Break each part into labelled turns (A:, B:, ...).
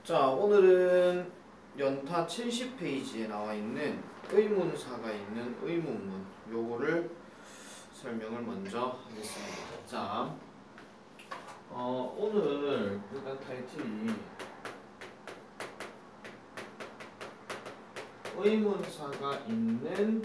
A: 자, 오늘은 연타 70페이지에 나와 있는 의문사가 있는 의문문 요거를 설명을 먼저 하겠습니다. 자, 오늘 일단 타이틀이 의문사가 있는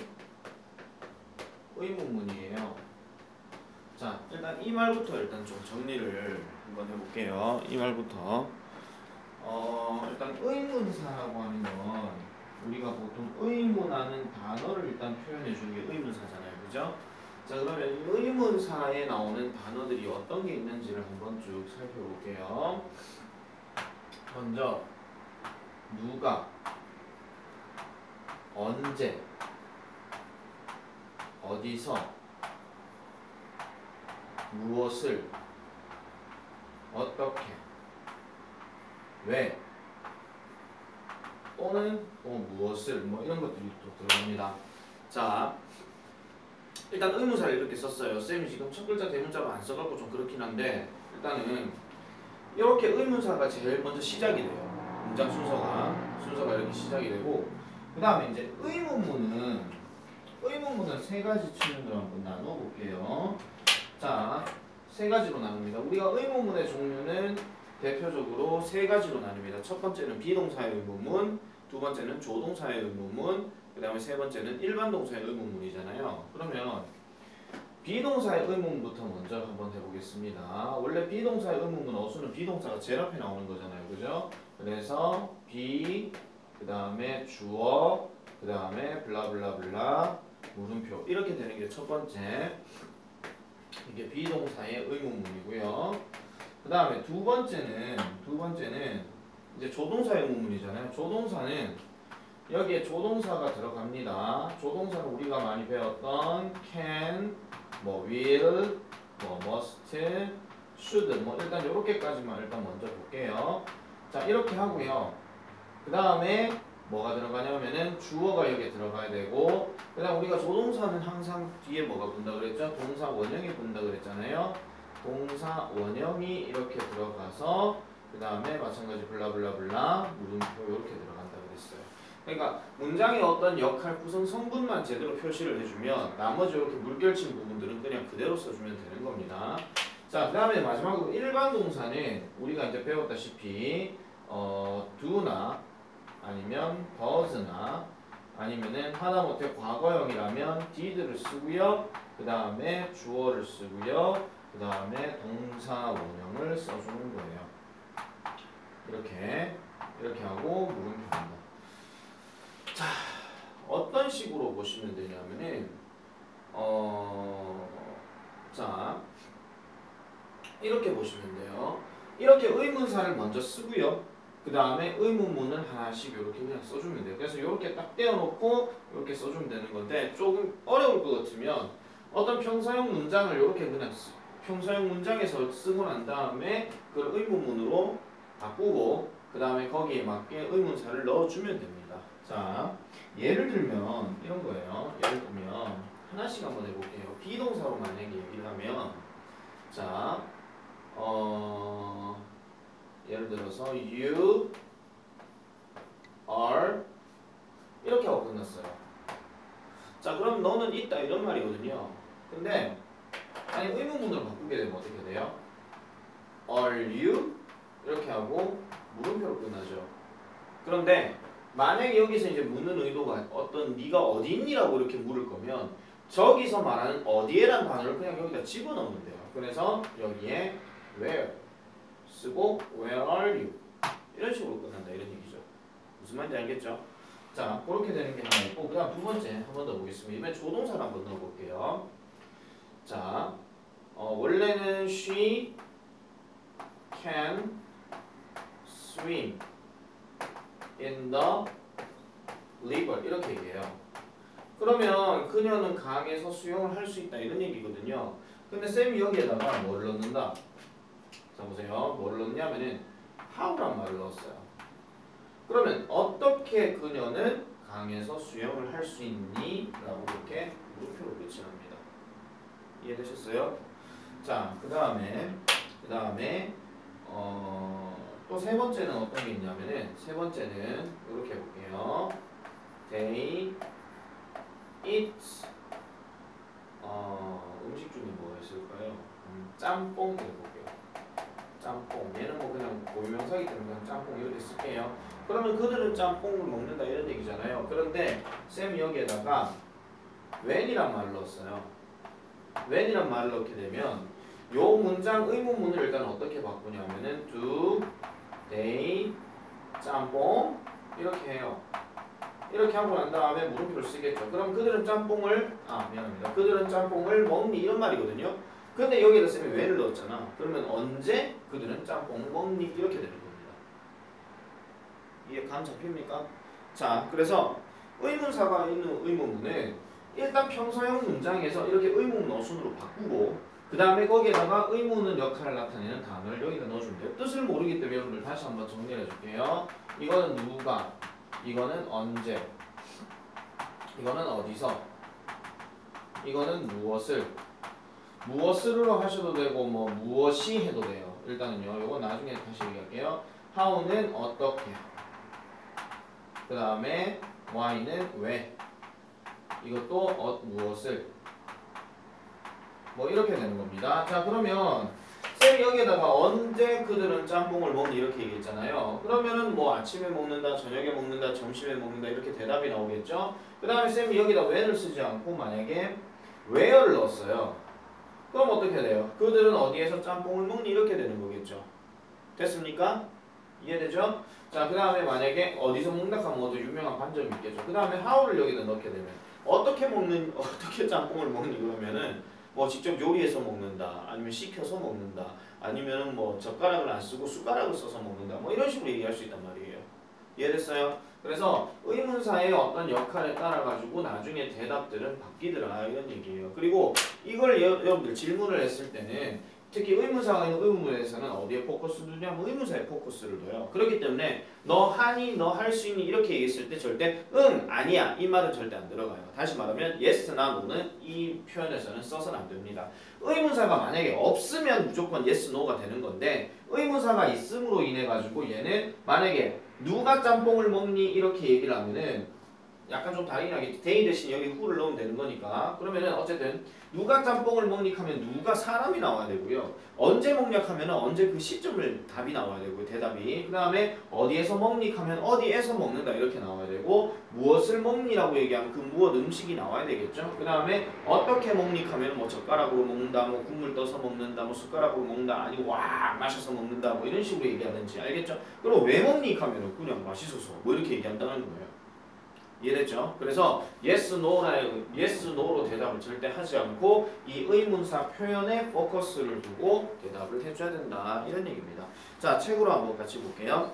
A: 의문문이에요. 자, 일단 이 말부터 일단 좀 정리를 한번 해볼게요. 이 말부터. 일단 의문사라고 하는 건 우리가 보통 의문하는 단어를 일단 표현해 주는 게 의문사잖아요. 그죠? 자, 그러면 이 의문사에 나오는 단어들이 어떤 게 있는지를 한번 쭉 살펴볼게요. 먼저 누가, 언제, 어디서, 무엇을, 어떻게, 왜, 또는 또 무엇을, 뭐 이런 것들이 또 들어갑니다. 자, 일단 의문사를 이렇게 썼어요. 쌤이 지금 첫 글자 대문자로 안 써갖고 좀 그렇긴 한데, 일단은 이렇게 의문사가 제일 먼저 시작이 돼요. 문장 순서가 이렇게 시작이 되고, 그 다음에 이제 의문문은 세 가지 측면으로 한번 나눠볼게요. 자, 세 가지로 나눕니다. 우리가 의문문의 종류는 대표적으로 세 가지로 나뉩니다. 첫 번째는 비동사의 의문문, 두 번째는 조동사의 의문문, 그 다음에 세 번째는 일반 동사의 의문문이잖아요. 그러면 비동사의 의문문부터 먼저 한번 해보겠습니다. 원래 비동사의 의문문 어수는 비동사가 제일 앞에 나오는 거잖아요. 그죠? 그래서 비, 그 다음에 주어, 그 다음에 블라블라블라, 물음표 이렇게 되는 게 첫 번째. 이게 비동사의 의문문이고요. 그 다음에 두 번째는 이제 조동사의 의문문이잖아요. 조동사는 여기에 조동사가 들어갑니다. 조동사는 우리가 많이 배웠던 can, 뭐 will, 뭐 must, should, 뭐 일단 요렇게까지만 일단 먼저 볼게요. 자, 이렇게 하고요. 그 다음에 뭐가 들어가냐면은 주어가 여기에 들어가야 되고, 그 다음 우리가 조동사는 항상 뒤에 뭐가 붙는다 그랬죠? 동사 원형이 붙는다 그랬잖아요. 동사 원형이 이렇게 들어가서 그 다음에 마찬가지 블라블라블라 물음표 이렇게 들어간다 그랬어요. 그러니까 문장의 어떤 역할 구성 성분만 제대로 표시를 해주면 나머지 이렇게 물결친 부분들은 그냥 그대로 써주면 되는 겁니다. 자, 그 다음에 마지막으로 일반 동사는 우리가 이제 배웠다시피 do나 아니면 does나 아니면은 하다못해 과거형이라면 did를 쓰고요. 그 다음에 주어를 쓰고요. 그 다음에 동사 원형을 써주는 거예요. 이렇게 하고 물음표입니다. 자, 어떤 식으로 보시면 되냐면은 자, 이렇게 보시면 돼요. 이렇게 의문사를 먼저 쓰고요. 그 다음에 의문문을 하나씩 이렇게 그냥 써주면 돼요. 그래서 이렇게 딱 떼어놓고 이렇게 써주면 되는 건데, 조금 어려울 것 같으면 어떤 평사형 문장을 이렇게 그냥 평소형 문장에서 쓰고 난 다음에 그걸 의문문으로 바꾸고 그 다음에 거기에 맞게 의문사를 넣어주면 됩니다. 자, 예를 들면 이런 거예요. 예를 들면 하나씩 한번 해볼게요. 비동사로 만약에 얘기를 하면, 자, 예를 들어서 you are 이렇게 하고 끝났어요. 자, 그럼 너는 있다 이런 말이거든요. 근데 아니 의문문으로 바꾸게 되면 어떻게 돼요? Are you? 이렇게 하고 물음표로 끝나죠. 그런데 만약에 여기서 이제 묻는 의도가 어떤 네가 어디 있니라고 이렇게 물을 거면 저기서 말하는 어디에란 단어를 그냥 여기다 집어넣으면 돼요. 그래서 여기에 where 쓰고 where are you? 이런 식으로 끝난다 이런 얘기죠. 무슨 말인지 알겠죠? 자, 그렇게 되는 게 하나 있고, 그 다음 두 번째 한 번 더 보겠습니다. 이번에 조동사를 한번 넣어볼게요. 자, 원래는 she can swim in the river 이렇게 얘기해요. 그러면 그녀는 강에서 수영을 할 수 있다 이런 얘기거든요. 근데 쌤이 여기에다가 뭐를 넣는다? 자, 보세요. 뭐를 넣냐면은 how란 말을 넣었어요. 그러면 어떻게 그녀는 강에서 수영을 할 수 있니? 라고 이렇게 물음표로 끝이 납니다. 이해되셨어요? 자, 그 다음에 또 세 번째는 어떤 게 있냐면은 세 번째는 이렇게 해볼게요. They eat 음식 중에 뭐가 있을까요? 짬뽕 해볼게요. 짬뽕. 얘는 뭐 그냥 고유명사이기 때문에 그냥 짬뽕 이렇게 쓸게요. 그러면 그들은 짬뽕을 먹는다 이런 얘기잖아요. 그런데 쌤이 여기에다가 when이란 말을 넣었어요. when이란 말을 넣게 되면 요 문장 의문문을 일단 어떻게 바꾸냐면은 do they 짬뽕 이렇게 해요. 이렇게 하고 난 다음에 물음표를 쓰겠죠. 그럼 그들은 짬뽕을 미안합니다. 그들은 짬뽕을 먹니 이런 말이거든요. 근데 여기에다 쌤이 when을 넣었잖아. 그러면 언제 그들은 짬뽕을 먹니 이렇게 되는 겁니다. 이해 감 잡힙니까? 자, 그래서 의문사가 있는 의문문은 일단 평소형 문장에서 이렇게 의문문 어순으로 바꾸고 그 다음에 거기에다가 의문은 역할을 나타내는 단어를 여기다 넣어주면 돼요. 뜻을 모르기 때문에 여러분들 다시 한번 정리해 줄게요. 이거는 누가, 이거는 언제, 이거는 어디서, 이거는 무엇으로 하셔도 되고 뭐 무엇이 해도 돼요. 일단은요. 이건 나중에 다시 얘기할게요. how는 어떻게, 그 다음에 why는 왜, 이것도 무엇을 뭐 이렇게 되는 겁니다. 자, 그러면 쌤이 여기에다가 언제 그들은 짬뽕을 먹니 이렇게 얘기했잖아요. 그러면은 뭐 아침에 먹는다, 저녁에 먹는다, 점심에 먹는다 이렇게 대답이 나오겠죠. 그 다음에 쌤이 여기다 when을 쓰지 않고 만약에 where를 넣었어요. 그럼 어떻게 돼요? 그들은 어디에서 짬뽕을 먹니 이렇게 되는 거겠죠. 됐습니까? 이해되죠? 자, 그 다음에 만약에 어디서 먹는다 하면 뭐 유명한 반점이 있겠죠. 그 다음에 how를 여기다 넣게 되면 어떻게 짬뽕을 먹니 그러면은 뭐 직접 요리해서 먹는다, 아니면 시켜서 먹는다, 아니면 뭐 젓가락을 안 쓰고 숟가락을 써서 먹는다, 뭐 이런 식으로 얘기할 수 있단 말이에요. 이해됐어요? 그래서 의문사의 어떤 역할에 따라 가지고 나중에 대답들은 바뀌더라 이런 얘기예요. 그리고 이걸 여러분들 질문을 했을 때는 특히 의문사가 있는 의문문에서는 어디에 포커스를 두냐면 의문사에 포커스를 둬요. 그렇기 때문에 너 하니, 너 할 수 있니 이렇게 얘기했을 때 절대 응, 아니야 이 말은 절대 안 들어가요. 다시 말하면 yes나 no는 이 표현에서는 써서는 안 됩니다. 의문사가 만약에 없으면 무조건 yes, no가 되는 건데 의문사가 있음으로 인해 가지고 얘는 만약에 누가 짬뽕을 먹니 이렇게 얘기를 하면은 약간 좀 다르긴 하겠지. they 대신 여기 who를 넣으면 되는 거니까. 그러면은 어쨌든 누가 짬뽕을 먹니 하면 누가 사람이 나와야 되고요. 언제 먹냐 하면은 언제 그 시점을 답이 나와야 되고요. 대답이. 그 다음에 어디에서 먹니 하면 어디에서 먹는다 이렇게 나와야 되고 무엇을 먹니라고 얘기하면 그 무엇 음식이 나와야 되겠죠. 그 다음에 어떻게 먹니 하면 뭐 젓가락으로 먹는다, 뭐 국물 떠서 먹는다, 뭐 숟가락으로 먹는다, 아니고 와 마셔서 먹는다, 뭐 이런 식으로 얘기하는지 알겠죠? 그리고 왜 먹니 하면은 그냥 맛있어서 뭐 이렇게 얘기한다는 거예요. 이해됐죠? 그래서 yes, no로 대답을 절대 하지 않고 이 의문사 표현에 포커스를 두고 대답을 해줘야 된다 이런 얘기입니다. 자, 책으로 한번 같이 볼게요.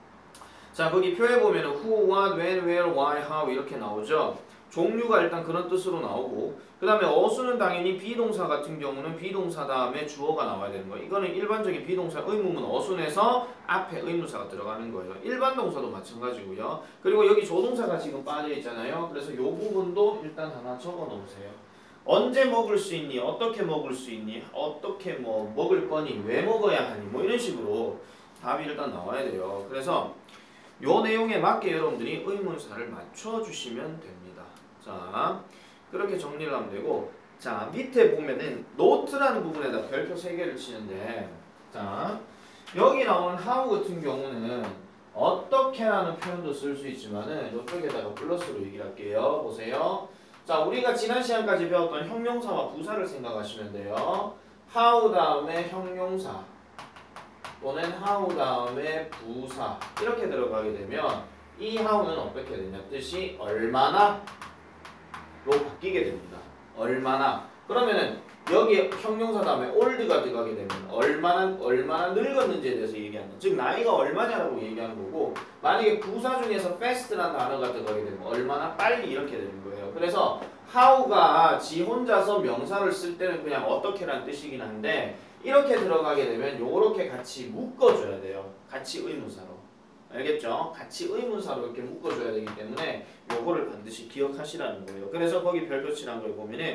A: 자, 거기 표에 보면 who, what, when, where, why, how 이렇게 나오죠. 종류가 일단 그런 뜻으로 나오고 그 다음에 어수는 당연히 비동사 같은 경우는 비동사 다음에 주어가 나와야 되는 거예요. 이거는 일반적인 비동사 의문문 어순에서 앞에 의문사가 들어가는 거예요. 일반 동사도 마찬가지고요. 그리고 여기 조동사가 지금 빠져 있잖아요. 그래서 이 부분도 일단 하나 적어 놓으세요. 언제 먹을 수 있니? 어떻게 먹을 수 있니? 어떻게 뭐 먹을 거니? 왜 먹어야 하니? 뭐 이런 식으로 답이 일단 나와야 돼요. 그래서 요 내용에 맞게 여러분들이 의문사를 맞춰주시면 됩니다. 자, 그렇게 정리를 하면 되고 자, 밑에 보면은 노트라는 부분에다 별표 3개를 치는데 자, 여기 나오는 how 같은 경우는 어떻게 라는 표현도 쓸 수 있지만은 이쪽에다가 플러스로 얘기를 할게요. 보세요. 자, 우리가 지난 시간까지 배웠던 형용사와 부사를 생각하시면 돼요. how 다음에 형용사 또는 how 다음에 부사 이렇게 들어가게 되면 이 how는 어떻게 되냐 뜻이 얼마나 로 바뀌게 됩니다. 얼마나 그러면은 여기 형용사 다음에 ol드가 들어가게 되면 얼마나 늙었는지에 대해서 얘기하는 거. 즉 나이가 얼마냐라고 얘기하는 거고 만약에 부사 중에서 fast라는 단어가 들어가게 되면 얼마나 빨리 이렇게 되는 거예요. 그래서 how가 지 혼자서 명사를 쓸 때는 그냥 어떻게라는 뜻이긴 한데 이렇게 들어가게 되면 요렇게 같이 묶어줘야 돼요. 같이 의문사로. 알겠죠? 같이 의문사로 이렇게 묶어줘야 되기 때문에 요거를 반드시 기억하시라는 거예요. 그래서 거기 별표 칠한 걸 보면은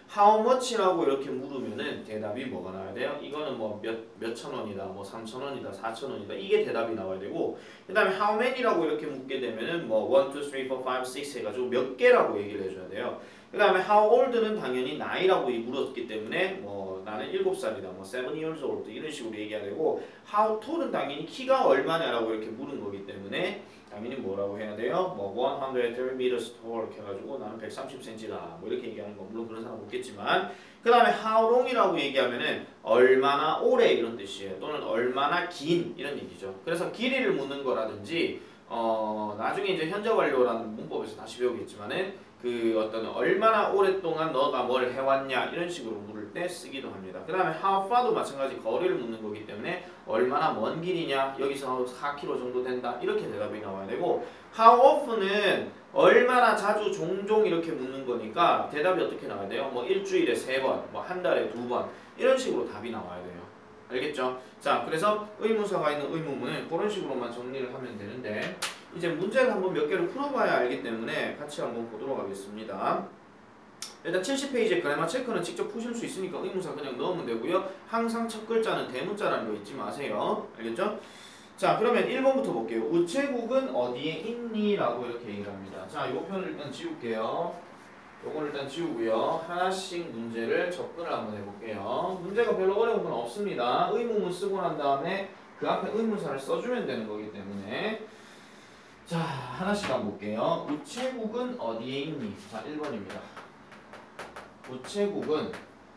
A: how much라고 이렇게 물으면은 대답이 뭐가 나와야 돼요? 이거는 뭐 몇 천 원이다, 뭐 3천 원이다, 4천 원이다 이게 대답이 나와야 되고 그 다음에 how many라고 이렇게 묻게 되면은 뭐 1, 2, 3, 4, 5, 6 해가지고 몇 개라고 얘기를 해줘야 돼요. 그 다음에 how old는 당연히 나이라고 물었기 때문에 뭐 나는 7살이다, 뭐 7 years old 이런 식으로 얘기해야 되고 how tall은 당연히 키가 얼마냐라고 이렇게 물은 거기 때문에 당연히 뭐라고 해야 돼요? 뭐 130 meters tall 이렇게 해가지고 나는 130cm다 뭐 이렇게 얘기하는 거 물론 그런 사람 없겠지만 그 다음에 how long이라고 얘기하면은 얼마나 오래 이런 뜻이에요. 또는 얼마나 긴 이런 얘기죠. 그래서 길이를 묻는 거라든지 나중에 이제 현재 완료라는 문법에서 다시 배우겠지만은 그 어떤 얼마나 오랫동안 너가 뭘 해왔냐 이런 식으로 물을 때 쓰기도 합니다. 그 다음에 how far도 마찬가지 거리를 묻는 거기 때문에 얼마나 먼 길이냐 여기서 4km 정도 된다 이렇게 대답이 나와야 되고 how often은 얼마나 자주 종종 이렇게 묻는 거니까 대답이 어떻게 나와야 돼요? 뭐 일주일에 3번, 뭐 한 달에 2번 이런 식으로 답이 나와야 돼요. 알겠죠? 자, 그래서 의문사가 있는 의문문은 그런 식으로만 정리를 하면 되는데 이제 문제를 한번 몇 개를 풀어봐야 알기 때문에 같이 한번 보도록 하겠습니다. 일단 70페이지에 그래마 체크는 직접 푸실 수 있으니까 의문사 그냥 넣으면 되고요. 항상 첫 글자는 대문자라는 거 잊지 마세요. 알겠죠? 자, 그러면 1번부터 볼게요. 우체국은 어디에 있니? 라고 이렇게 얘기를 합니다. 자, 이 표현을 일단 지울게요. 요걸 일단 지우고요. 하나씩 문제를 접근을 한번 해볼게요. 문제가 별로 어려운 건 없습니다. 의문문 쓰고 난 다음에 그 앞에 의문사를 써주면 되는 거기 때문에 자, 하나씩 한번 볼게요. 우체국은 어디에 있니? 자, 1번입니다. 우체국은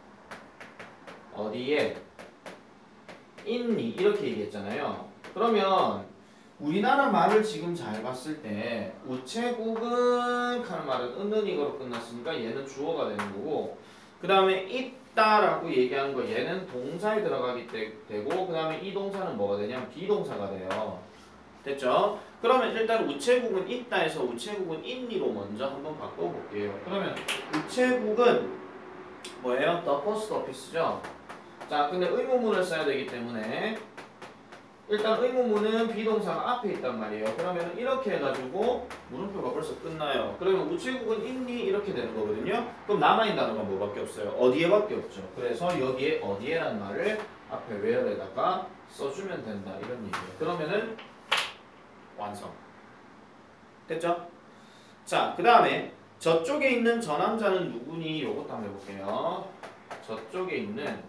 A: 어디에 있니? 이렇게 얘기했잖아요. 그러면 우리나라 말을 지금 잘 봤을 때 우체국은 하는 말은 은은이거로 끝났으니까 얘는 주어가 되는 거고 그 다음에 있다라고 얘기하는 거 얘는 동사에 들어가기 되고 그 다음에 이 동사는 뭐가 되냐면 비동사가 돼요. 됐죠? 그러면 일단 우체국은 있다 해서 우체국은 있니로 먼저 한번 바꿔볼게요. 그러면 우체국은 뭐예요? The post office죠? 자, 근데 의문문을 써야 되기 때문에 일단 의문문은 비동사가 앞에 있단 말이에요. 그러면 이렇게 해가지고 물음표가 벌써 끝나요. 그러면 우체국은 있니? 이렇게 되는 거거든요. 그럼 남아있는 단어가 뭐밖에 없어요? 어디에밖에 없죠. 그래서 여기에 어디에라는 말을 앞에 where에다가 써주면 된다 이런 얘기예요. 그러면은 완성. 됐죠? 자, 그 다음에 저쪽에 있는 저 남자는 누구니? 요것도 한번 해볼게요. 저쪽에 있는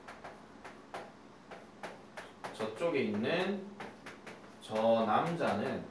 A: 저 남자는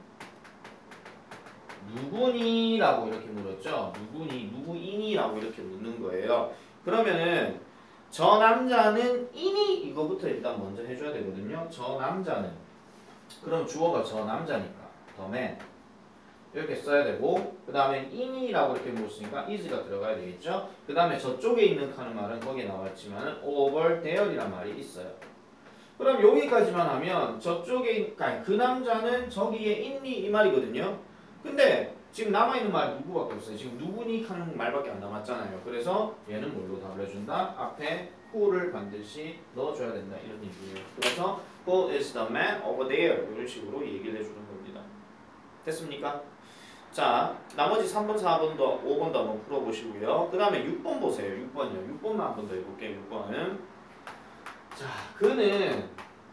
A: 누구니? 라고 이렇게 물었죠. 누구니? 누구이니? 라고 이렇게 묻는 거예요. 그러면은 저 남자는 이니? 이거부터 일단 먼저 해줘야 되거든요. 저 남자는 그럼 주어가 저 남자니까 the man 이렇게 써야 되고 그 다음에 이니라고 이렇게 물었으니까 is가 들어가야 되겠죠. 그 다음에 저쪽에 있는 하는 말은 거기에 나왔지만 over there이란 말이 있어요. 그럼 여기까지만 하면 저쪽에 그 남자는 저기에 있니 이 말이거든요. 근데 지금 남아있는 말 누구밖에 없어요. 지금 누구니 하는 말밖에 안 남았잖아요. 그래서 얘는 뭘로 답을 해준다? 앞에 who를 반드시 넣어줘야 된다 이런 얘기예요. 그래서 who is the man over there 이런 식으로 얘기를 해주는 겁니다. 됐습니까? 자, 나머지 3번, 4번도 5번도 한번 풀어보시고요. 그 다음에 6번 보세요. 6번이요. 6번만 한 번 더 해볼게요. 6번은 자, 그는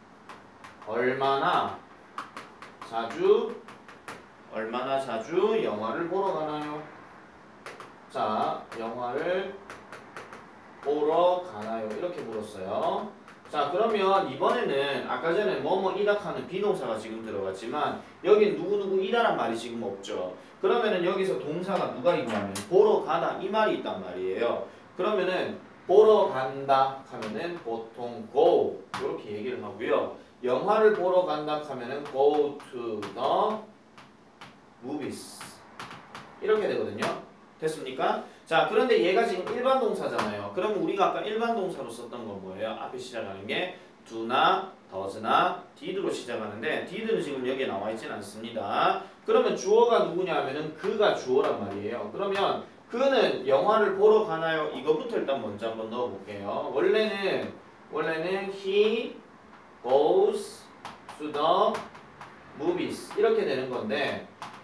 A: 얼마나 자주 영화를 보러 가나요? 자, 영화를 보러 가나요? 이렇게 물었어요. 자, 그러면 이번에는 아까 전에 뭐뭐이다 하는 비동사가 지금 들어갔지만 여긴 누구누구이다란 말이 지금 없죠. 그러면은 여기서 동사가 누가 있냐면 보러 가다 이 말이 있단 말이에요. 그러면은 보러 간다 하면은 보통 go 이렇게 얘기를 하고요. 영화를 보러 간다 하면은 go to the movies 이렇게 되거든요. 됐습니까? 자, 그런데 얘가 지금 일반 동사잖아요. 그러면 우리가 아까 일반 동사로 썼던 건 뭐예요? 앞에 시작하는 게 do나 does나 did로 시작하는데 did는 지금 여기에 나와 있진 않습니다. 그러면 주어가 누구냐 하면은 그가 주어란 말이에요. 그러면 그는 영화를 보러 가나요? 이거부터 일단 먼저 한번 넣어볼게요. 원래는 he goes to the movies 이렇게 되는 건데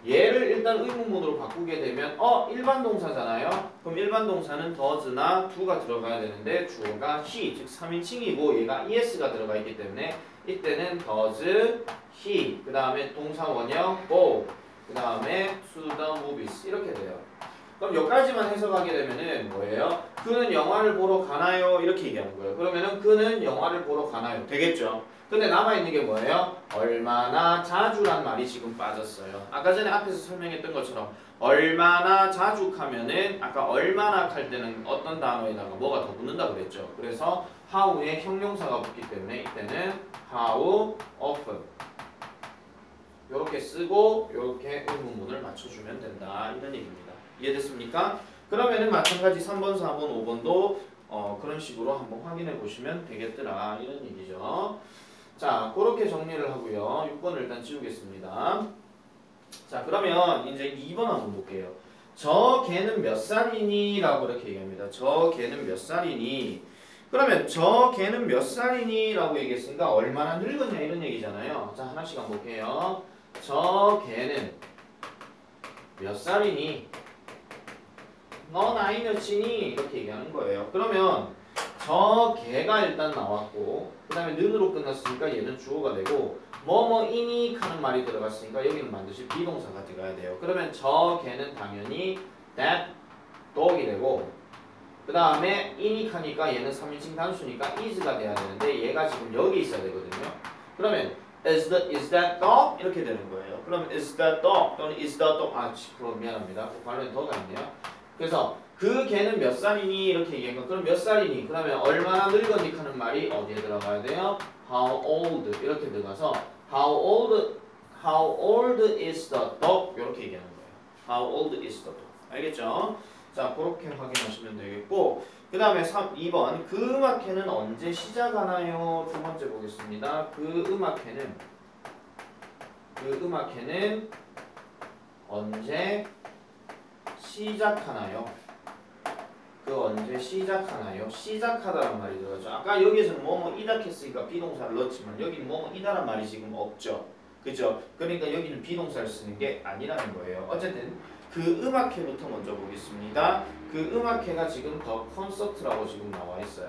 A: 얘를 일단 의문문으로 바꾸게 되면 일반 동사잖아요. 그럼 일반 동사는 does나 do가 들어가야 되는데 주어가 he, 즉 3인칭이고 얘가 es가 들어가 있기 때문에 이때는 does he, 그 다음에 동사 원형 go, 그 다음에 to the movies 이렇게 돼요. 그럼 여기까지만 해석하게 되면은 뭐예요? 그는 영화를 보러 가나요? 이렇게 얘기하는 거예요. 그러면은 그는 영화를 보러 가나요? 되겠죠? 근데 남아있는 게 뭐예요? 얼마나 자주란 말이 지금 빠졌어요. 아까 전에 앞에서 설명했던 것처럼 얼마나 자주 하면은 아까 얼마나 할 때는 어떤 단어에다가 뭐가 더 붙는다 그랬죠. 그래서 how에 형용사가 붙기 때문에 이때는 how often 이렇게 쓰고 이렇게 의문문을 맞춰주면 된다. 이런 얘기입니다. 이해됐습니까? 그러면은 마찬가지 3번, 4번, 5번도 그런 식으로 한번 확인해 보시면 되겠더라. 이런 얘기죠. 자, 그렇게 정리를 하고요. 6번을 일단 지우겠습니다. 자, 그러면 이제 2번 한번 볼게요. 저 걔는 몇 살이니? 라고 이렇게 얘기합니다. 저 걔는 몇 살이니? 그러면 저 걔는 몇 살이니? 라고 얘기했으니까 얼마나 늙었냐 이런 얘기잖아요. 자, 하나씩 한번 볼게요. 저 걔는 몇 살이니? 너 나이 몇이니? 이렇게 얘기하는 거예요. 그러면 저 걔가 일단 나왔고 그 다음에 는으로 끝났으니까 얘는 주어가 되고 뭐뭐이니 하는 말이 들어갔으니까 여기는 반드시 비동사가 들어가야 돼요. 그러면 저 걔는 당연히 that dog이 되고 그 다음에 이니 하니까 얘는 3인칭 단수니까 is가 돼야 되는데 얘가 지금 여기 있어야 되거든요. 그러면 is that dog? 이렇게 되는 거예요. 그러면 is that dog 또는 is the dog 그럼 미안합니다. 발음에 더가 있네요. 그래서 그 걔는 몇 살이니? 이렇게 얘기하니까 그럼 몇 살이니? 그러면 얼마나 늙었니? 하는 말이 어디에 들어가야 돼요? How old 이렇게 들어가서 How old is the dog? 이렇게 얘기하는 거예요. How old is the dog? 알겠죠? 자, 그렇게 확인하시면 되겠고 그 다음에 2번 그 음악회는 언제 시작하나요? 두 번째 보겠습니다. 그 음악회는 언제 시작하나요? 언제 시작하나요? 시작하다란 말이 들어가죠. 아까 여기에서는 뭐뭐이다 했으니까 비동사를 넣었지만 여기는 뭐뭐이다란 말이 지금 없죠. 그죠? 그러니까 여기는 비동사를 쓰는 게 아니라는 거예요. 어쨌든 그 음악회부터 먼저 보겠습니다. 그 음악회가 지금 더 콘서트라고 지금 나와 있어요.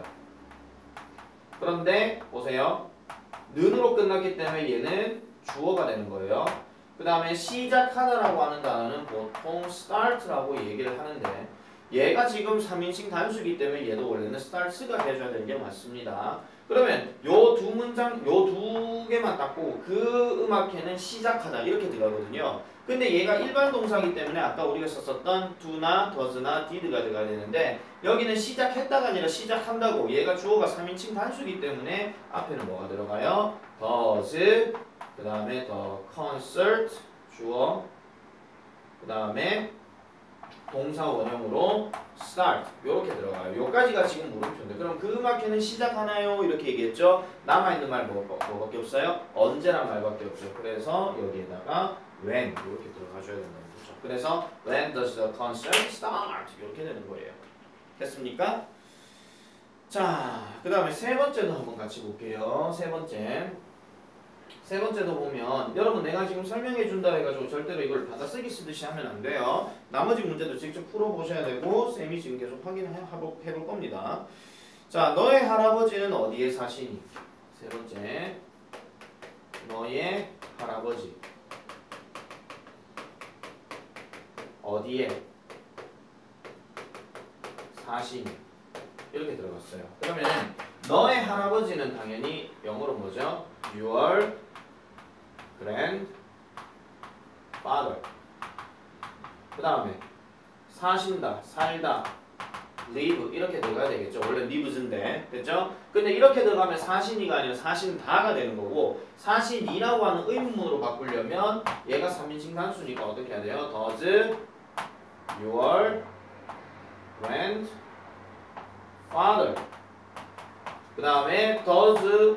A: 그런데 보세요. 는으로 끝났기 때문에 얘는 주어가 되는 거예요. 그 다음에 시작하다라고 하는 단어는 보통 start라고 얘기를 하는데 얘가 지금 3인칭 단수이기 때문에 얘도 원래는 starts가 해줘야 되는 게 맞습니다. 그러면 요 두 문장, 요 두 개만 딱 보고 그 음악회는 시작하다 이렇게 들어가거든요. 근데 얘가 일반 동사이기 때문에 아까 우리가 썼었던 do나 does나 did가 들어가야 되는데 여기는 시작했다가 아니라 시작한다고 얘가 주어가 3인칭 단수이기 때문에 앞에는 뭐가 들어가요? does 그 다음에 the concert 주어 그 다음에 동사 원형으로 start 이렇게 들어가요. 요까지가 지금 물음표인데 그럼 그 음악회는 시작하나요? 이렇게 얘기했죠. 남아있는 말 뭐밖에 없어요? 언제란 말밖에 없죠. 그래서 여기에다가 when 이렇게 들어가줘야 된다는 거죠. 그래서 when does the concert start? 이렇게 되는 거예요. 됐습니까? 자, 그 다음에 세 번째도 한번 같이 볼게요. 세 번째도 보면 여러분 내가 지금 설명해 준다 해가지고 절대로 이걸 받아쓰기 쓰듯이 하면 안 돼요. 나머지 문제도 직접 풀어보셔야 되고 쌤이 지금 계속 확인해볼 겁니다. 자, 너의 할아버지는 어디에 사시니? 세 번째 너의 할아버지 어디에 사시니? 이렇게 들어갔어요. 그러면 너의 할아버지는 당연히 영어로 뭐죠? Your grandfather. 그 다음에 사신다, 살다, live 이렇게 들어가야 되겠죠. 원래 lives인데, 됐죠? 근데 이렇게 들어가면 사신이가 아니라 사신다가 되는 거고 사신이라고 하는 의문문으로 바꾸려면 얘가 3인칭 단수니까 어떻게 해야 돼요? Does your grandfather 그 다음에 does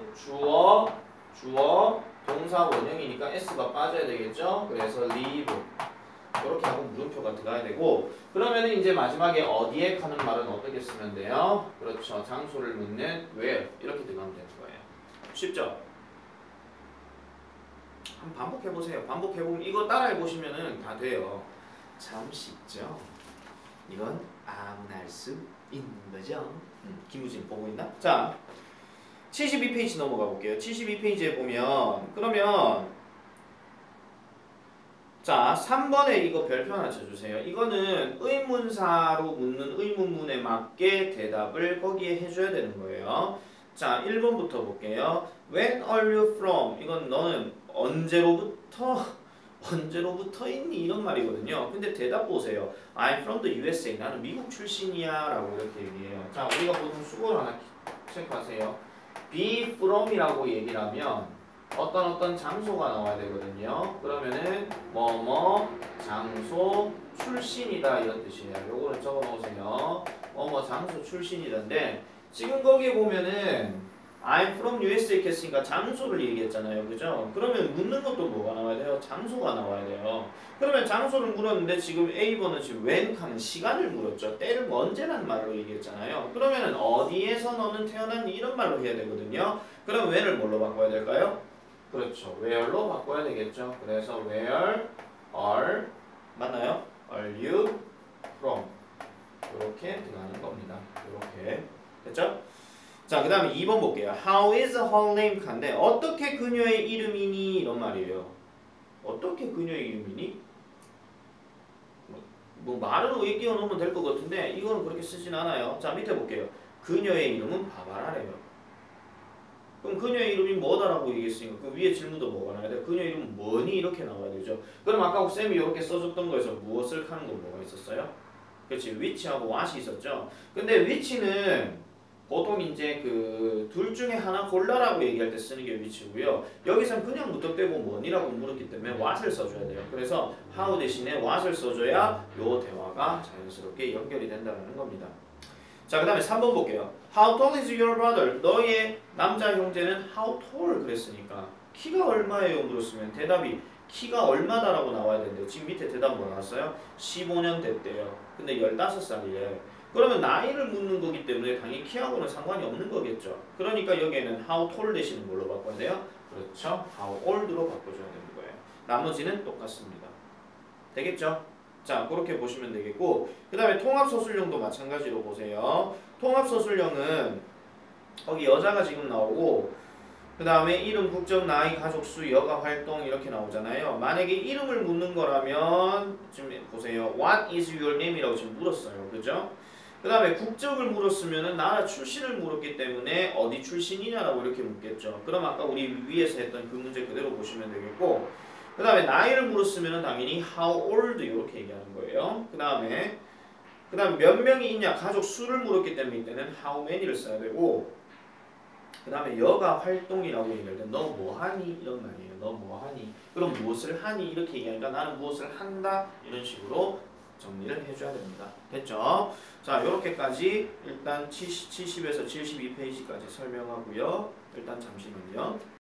A: 주어 동사 원형이니까 s가 빠져야 되겠죠. 그래서 live 이렇게 하고 물음표가 들어가야 되고 그러면은 이제 마지막에 어디에 하는 말은 어떻게 쓰면 돼요? 그렇죠. 장소를 묻는 where 이렇게 들어가면 되는 거예요. 쉽죠? 한번 반복해보세요. 반복해보면 이거 따라해보시면은 다 돼요. 참 쉽죠? 이건 아무나 할 수 있는 거죠. 김우진 보고 있나? 자, 72페이지 넘어가 볼게요. 72페이지에 보면 그러면 자, 3번에 이거 별표 하나 쳐주세요. 이거는 의문사로 묻는 의문문에 맞게 대답을 거기에 해줘야 되는 거예요. 자, 1번부터 볼게요. When are you from? 이건 너는 언제로부터 있니? 이런 말이거든요. 근데 대답 보세요. I'm from the USA. 나는 미국 출신이야. 라고 이렇게 얘기해요. 자, 우리가 보통 수고를 하나 체크하세요. be from이라고 얘기를 하면 어떤 장소가 나와야 되거든요. 그러면은 뭐뭐 장소 출신이다 이런 뜻이에요. 요거는 적어 놓으세요. 뭐뭐 장소 출신이던데 지금 거기에 보면은 I'm from USA 이렇게 했으니까 장소를 얘기했잖아요. 그죠? 그러면 묻는 것도 뭐가 나와야 돼요? 장소가 나와야 돼요. 그러면 장소를 물었는데 지금 A번은 지금 when 하는 시간을 물었죠. 때를 언제라는 말로 얘기했잖아요. 그러면은 어디에서 너는 태어났니? 이런 말로 해야 되거든요. 그럼 when을 뭘로 바꿔야 될까요? 그렇죠. where로 바꿔야 되겠죠. 그래서 where are 맞나요? are you from? 이렇게 들어가는 겁니다. 이렇게 됐죠? 자, 그 다음에 2번 볼게요. How is her name? 간데 어떻게 그녀의 이름이니? 이런 말이에요. 어떻게 그녀의 이름이니? 뭐 말은 왜 끼워 넣으면 될 것 같은데 이거는 그렇게 쓰진 않아요. 자, 밑에 볼게요. 그녀의 이름은 바바라래요. 그럼 그녀의 이름이 뭐다라고 얘기했으니까 그 위에 질문도 뭐가 나와야 돼? 그녀의 이름은 뭐니? 이렇게 나와야 되죠. 그럼 아까 쌤이 이렇게 써줬던 거에서 무엇을 하는 거 뭐가 있었어요? 그렇지. which하고 what이 있었죠. 근데 which는 보통 이제 그 둘 중에 하나 골라라고 얘기할 때 쓰는 게 which고요. 여기서는 그냥 무턱대고 뭐니라고 물었기 때문에 what을 써줘야 돼요. 그래서 how 대신에 what을 써줘야 요 대화가 자연스럽게 연결이 된다는 겁니다. 자, 그 다음에 3번 볼게요. How tall is your brother? 너의 남자 형제는 how tall 그랬으니까 키가 얼마예요? 물었으면 대답이 키가 얼마다라고 나와야 되는데 지금 밑에 대답 뭐 나왔어요? 15년 됐대요. 근데 15살이래. 그러면 나이를 묻는 거기 때문에 당연히 키하고는 상관이 없는 거겠죠. 그러니까 여기에는 how tall 대신에 뭘로 바꿔야 돼요? 그렇죠. how old로 바꿔줘야 되는 거예요. 나머지는 똑같습니다. 되겠죠? 자, 그렇게 보시면 되겠고 그 다음에 통합서술형도 마찬가지로 보세요. 통합서술형은 거기 여자가 지금 나오고 그 다음에 이름, 국적, 나이, 가족 수, 여가, 활동 이렇게 나오잖아요. 만약에 이름을 묻는 거라면 지금 보세요. What is your name? 이라고 지금 물었어요. 그죠? 그 다음에 국적을 물었으면 나라 출신을 물었기 때문에 어디 출신이냐라고 이렇게 묻겠죠. 그럼 아까 우리 위에서 했던 그 문제 그대로 보시면 되겠고 그 다음에 나이를 물었으면 당연히 how old 이렇게 얘기하는 거예요. 그 다음에 몇 명이 있냐 가족 수를 물었기 때문에 이때는 how many를 써야 되고 그 다음에 여가 활동이라고 얘기할 때 너 뭐하니? 이런 말이에요. 너 뭐하니? 그럼 무엇을 하니? 이렇게 얘기하니까 나는 무엇을 한다? 이런 식으로 정리를 해줘야 됩니다. 됐죠? 자, 요렇게까지 일단 70에서 72페이지까지 설명하고요. 일단 잠시만요.